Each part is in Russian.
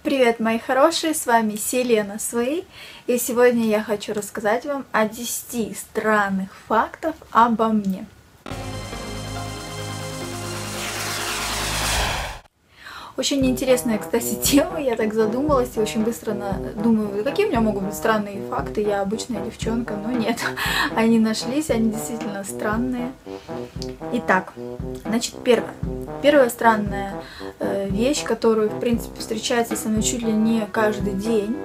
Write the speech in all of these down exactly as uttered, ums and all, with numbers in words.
Привет, мои хорошие, с вами Селена Свей, и сегодня я хочу рассказать вам о десяти странных фактах обо мне. Очень интересная, кстати, тема, я так задумалась и очень быстро на... думаю, какие у меня могут быть странные факты, я обычная девчонка, но нет, они нашлись, они действительно странные. Итак, значит, первое. Первая странная э, вещь, которую, в принципе, встречается со мной чуть ли не каждый день,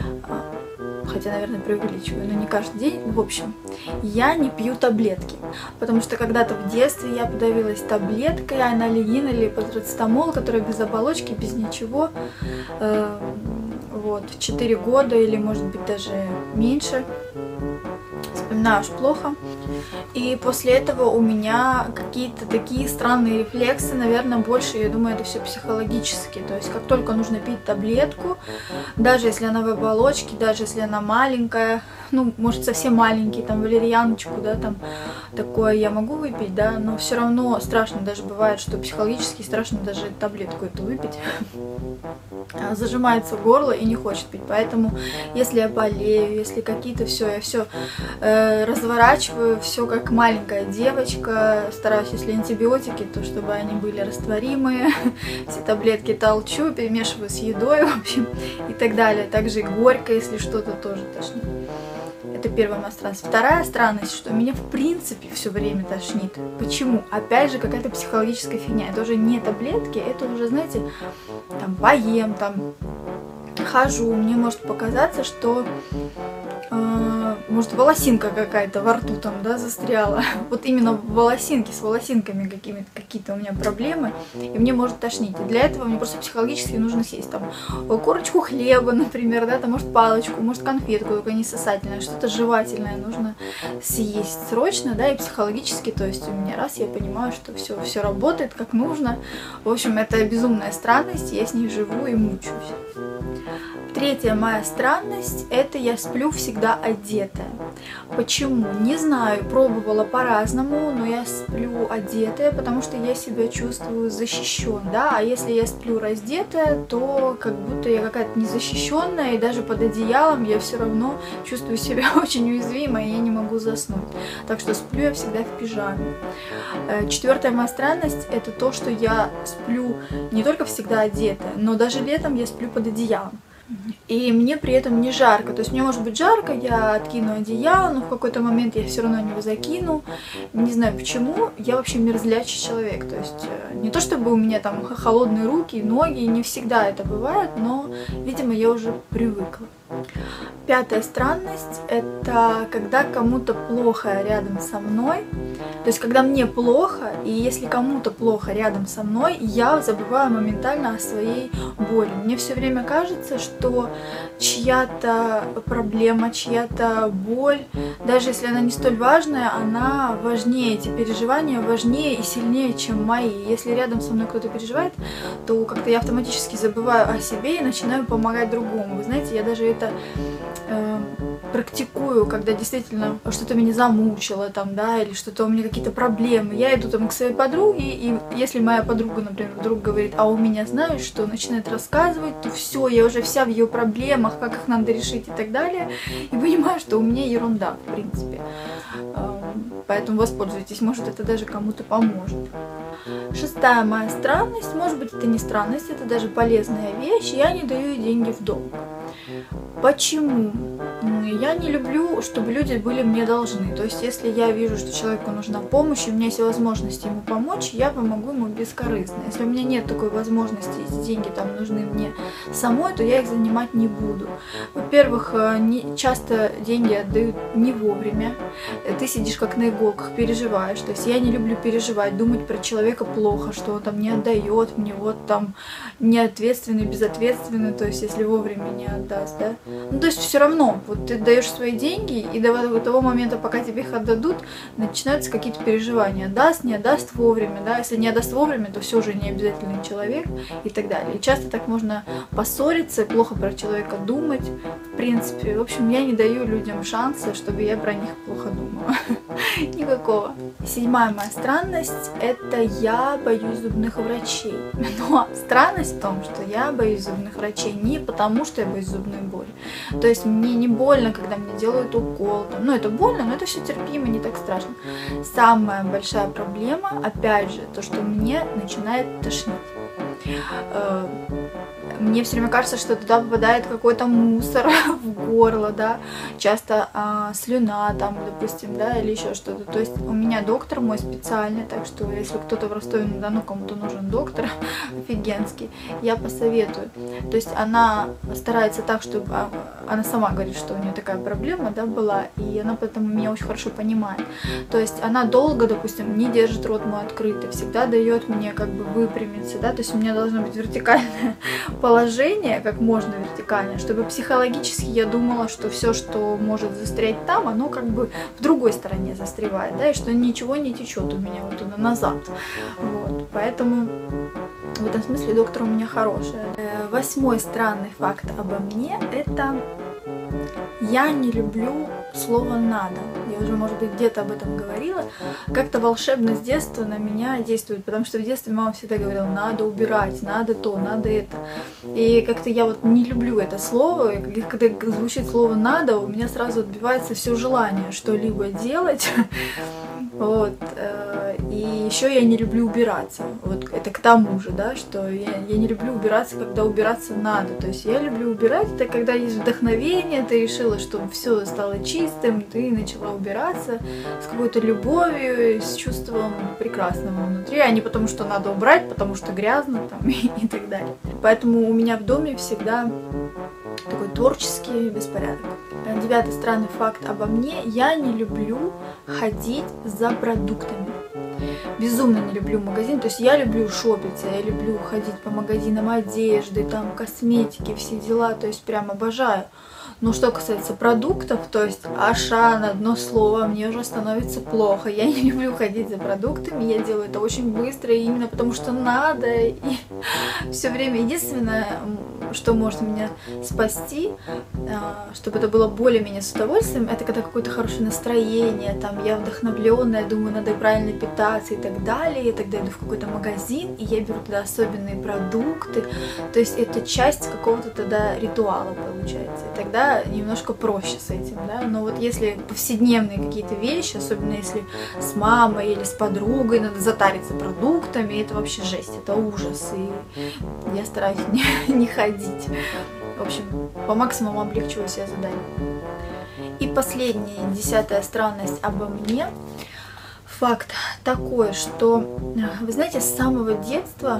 хотя, наверное, преувеличиваю, но не каждый день. В общем, я не пью таблетки, потому что когда-то в детстве я подавилась таблеткой анальгин или парацетамол, который без оболочки, без ничего, э, вот, четыре года или, может быть, даже меньше. Вспоминаю уж плохо. И после этого у меня какие-то такие странные рефлексы, наверное, больше, я думаю, это все психологически. То есть, как только нужно пить таблетку, даже если она в оболочке, даже если она маленькая, ну, может, совсем маленький, там, валерьяночку, да, там, такое я могу выпить, да, но все равно страшно, даже бывает, что психологически страшно даже таблетку эту выпить. Зажимается горло и не хочет пить, поэтому, если я болею, если какие-то все, я все э, разворачиваю, все как маленькая девочка, стараюсь, если антибиотики, то чтобы они были растворимые, все таблетки толчу, перемешиваю с едой, в общем, и так далее. Также и горько, если что-то тоже тошнит. Это первая моя странность. Вторая странность, что меня в принципе все время тошнит. Почему? Опять же, какая-то психологическая фигня. Это уже не таблетки, это уже, знаете, там поем, там хожу. Мне может показаться, что э, может волосинка какая-то во рту там, да, застряла. Вот именно волосинки, с волосинками какими-то какие-то у меня проблемы, и мне может тошнить. И для этого мне просто психологически нужно съесть там корочку хлеба, например, да, там, может, палочку, может, конфетку, только не сосательное, что-то жевательное нужно съесть срочно, да, и психологически, то есть у меня раз, я понимаю, что все, все работает как нужно. В общем, это безумная странность, я с ней живу и мучаюсь. Третья моя странность – это я сплю всегда одетая. Почему? Не знаю, пробовала по-разному, но я сплю одетая, потому что я себя чувствую защищен, да, а если я сплю раздетая, то как будто я какая-то незащищенная, и даже под одеялом я все равно чувствую себя очень уязвимой, и я не могу заснуть. Так что сплю я всегда в пижаме. Четвертая моя странность – это то, что я сплю не только всегда одетая, но даже летом я сплю под одеялом. И мне при этом не жарко. То есть мне может быть жарко, я откину одеяло, но в какой-то момент я все равно его закину. Не знаю почему, я вообще мерзлячий человек. То есть не то чтобы у меня там холодные руки, ноги, не всегда это бывает, но, видимо, я уже привыкла. Пятая странность – это когда кому-то плохо рядом со мной. То есть, когда мне плохо, и если кому-то плохо рядом со мной, я забываю моментально о своей боли. Мне все время кажется, что чья-то проблема, чья-то боль, даже если она не столь важная, она важнее, эти переживания важнее и сильнее, чем мои. Если рядом со мной кто-то переживает, то как-то я автоматически забываю о себе и начинаю помогать другому. Вы знаете, я даже это э, практикую, когда действительно что-то меня замучило, там, да, или что-то у меня какие-то проблемы. Я иду там к своей подруге, и если моя подруга, например, вдруг говорит, а у меня знаешь что, начинает рассказывать, то все, я уже вся в ее проблемах, как их надо решить и так далее, и понимаю, что у меня ерунда, в принципе. Поэтому воспользуйтесь, может, это даже кому-то поможет. Шестая моя странность, может быть, это не странность, это даже полезная вещь, я не даю деньги в долг. Почему? Я не люблю, чтобы люди были мне должны. То есть, если я вижу, что человеку нужна помощь, и у меня есть возможность ему помочь, я помогу ему бескорыстно. Если у меня нет такой возможности, эти деньги там нужны мне самой, то я их занимать не буду. Во-первых, не, часто деньги отдают не вовремя. Ты сидишь как на иголках, переживаешь. То есть, я не люблю переживать, думать про человека плохо, что он там не отдает мне, вот там неответственный, безответственный. То есть, если вовремя не отдаст, да. Ну, то есть, все равно, вот ты даешь свои деньги, и до того момента, пока тебе их отдадут, начинаются какие-то переживания. Отдаст, не отдаст вовремя, да, если не отдаст вовремя, то все уже не обязательный человек и так далее. И часто так можно поссориться, плохо про человека думать, в принципе. В общем, я не даю людям шанса, чтобы я про них плохо думала. Никакого. Седьмая моя странность – это я боюсь зубных врачей. Но странность в том, что я боюсь зубных врачей не потому, что я боюсь зубной боли. То есть мне не больно, когда мне делают укол. Там. Ну, это больно, но это все терпимо, не так страшно. Самая большая проблема, опять же, то, что мне начинает тошнить. Мне все время кажется, что туда попадает какой-то мусор в горло, да, часто а, слюна там, допустим, да, или еще что-то. То есть у меня доктор мой специальный, так что если кто-то в Ростове-на-Дону, кому-то нужен доктор офигенский, я посоветую. То есть она старается так, чтобы она сама говорит, что у нее такая проблема, да, была, и она поэтому меня очень хорошо понимает. То есть она долго, допустим, не держит рот мой открытый, всегда дает мне как бы выпрямиться, да, то есть у меня должно быть вертикальное положение, как можно вертикальное, чтобы психологически я думала, что все, что может застрять там, оно как бы в другой стороне застревает, да, и что ничего не течет у меня вот туда назад. Вот, поэтому в этом смысле доктор у меня хороший. Восьмой странный факт обо мне – это я не люблю слово «надо». Я уже, может быть, где-то об этом говорила. Как-то волшебно с детства на меня действует, потому что в детстве мама всегда говорила: надо убирать, надо то, надо это. И как-то я вот не люблю это слово, и когда звучит слово «надо», у меня сразу отбивается все желание что-либо делать. Вот. И еще я не люблю убираться. Вот это к тому же, да, что я, я не люблю убираться, когда убираться надо. То есть я люблю убирать, это когда есть вдохновение, ты решила, что все стало чистым, ты начала убираться с какой-то любовью, с чувством прекрасного внутри, а не потому, что надо убрать, потому что грязно там и, и так далее. Поэтому у меня в доме всегда такой творческий беспорядок. Девятый странный факт обо мне: я не люблю ходить за продуктами. Безумно не люблю магазин, то есть я люблю шопиться, я люблю ходить по магазинам одежды, там косметики, все дела, то есть прям обожаю. Но что касается продуктов, то есть Ашан, одно слово, мне уже становится плохо. Я не люблю ходить за продуктами, я делаю это очень быстро, именно потому что надо. И все время единственное, что может меня спасти, чтобы это было более-менее с удовольствием, это когда какое-то хорошее настроение, там я вдохновленная, думаю, надо правильно питаться и так далее. И тогда иду в какой-то магазин, и я беру туда особенные продукты. То есть это часть какого-то тогда ритуала получается. И тогда немножко проще с этим, да, но вот если повседневные какие-то вещи, особенно если с мамой или с подругой надо затариться продуктами, это вообще жесть, это ужас, и я стараюсь не, не ходить. В общем, по максимуму облегчиваю себе задание. И последняя, десятая странность обо мне. Факт такой, что, вы знаете, с самого детства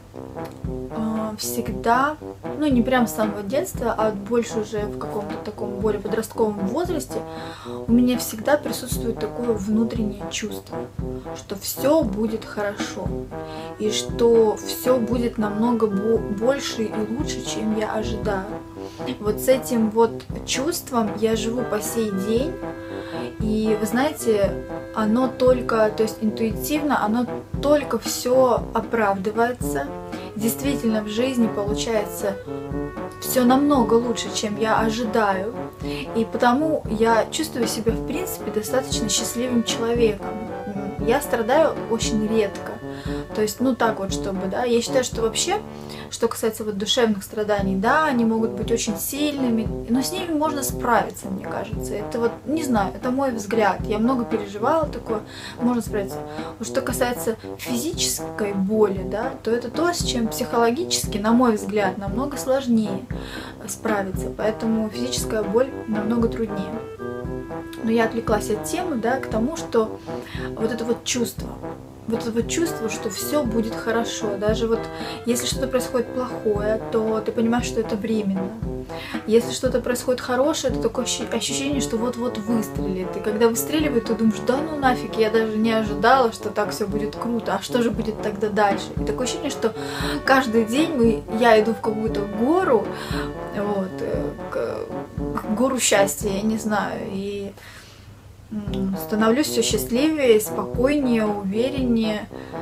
э, всегда, ну не прям с самого детства, а больше уже в каком-то таком более подростковом возрасте, у меня всегда присутствует такое внутреннее чувство, что все будет хорошо, и что все будет намного больше и лучше, чем я ожидаю. Вот с этим вот чувством я живу по сей день. И вы знаете, оно только, то есть интуитивно, оно только все оправдывается. Действительно в жизни получается все намного лучше, чем я ожидаю. И потому я чувствую себя, в принципе, достаточно счастливым человеком. Я страдаю очень редко. То есть, ну так вот, чтобы, да, я считаю, что вообще, что касается вот душевных страданий, да, они могут быть очень сильными, но с ними можно справиться, мне кажется. Это вот, не знаю, это мой взгляд. Я много переживала такое, можно справиться. Вот что касается физической боли, да, то это то, с чем психологически, на мой взгляд, намного сложнее справиться. Поэтому физическая боль намного труднее. Но я отвлеклась от темы, да, к тому, что вот это вот чувство, вот это вот чувство, что все будет хорошо. Даже вот если что-то происходит плохое, то ты понимаешь, что это временно. Если что-то происходит хорошее, то такое ощущение, что вот-вот выстрелит. И когда выстреливает, ты думаешь: да ну нафиг, я даже не ожидала, что так все будет круто. А что же будет тогда дальше? И такое ощущение, что каждый день мы, я иду в какую-то гору, вот, к, к гору счастья, я не знаю, и становлюсь все счастливее, спокойнее, увереннее.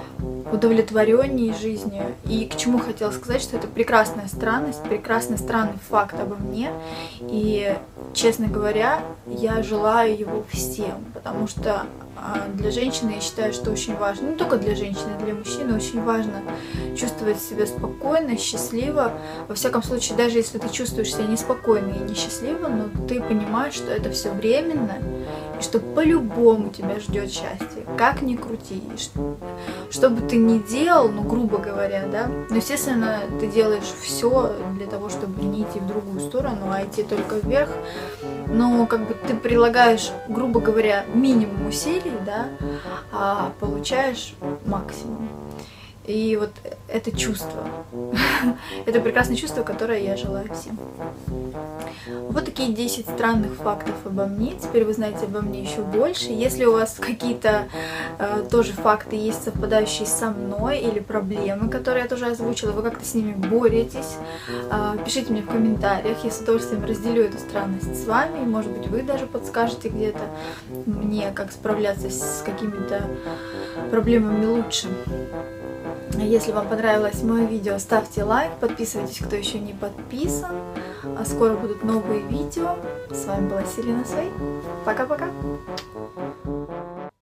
удовлетвореннее жизнью. И к чему хотела сказать, что это прекрасная странность, прекрасный странный факт обо мне. И, честно говоря, я желаю его всем, потому что для женщины, я считаю, что очень важно, не только для женщины, для мужчины очень важно чувствовать себя спокойно, счастливо. Во всяком случае, даже если ты чувствуешь себя неспокойно и несчастливо, но ты понимаешь, что это все временно, и что по-любому тебя ждет счастье, как ни крути. Что, что бы ты ни делал, ну, грубо говоря, да, но, естественно, ты делаешь все для того, чтобы не идти в другую сторону, а идти только вверх, но как бы ты прилагаешь, грубо говоря, минимум усилий, да, а получаешь максимум. И вот это чувство, это прекрасное чувство, которое я желаю всем. Вот такие десять странных фактов обо мне. Теперь вы знаете обо мне еще больше. Если у вас какие-то э, тоже факты есть, совпадающие со мной, или проблемы, которые я тоже озвучила, вы как-то с ними боретесь, э, пишите мне в комментариях. Я с удовольствием разделю эту странность с вами. Может быть, вы даже подскажете где-то мне, как справляться с какими-то проблемами лучше. Если вам понравилось мое видео, ставьте лайк, подписывайтесь, кто еще не подписан. А скоро будут новые видео. С вами была Селена Свей. Пока-пока!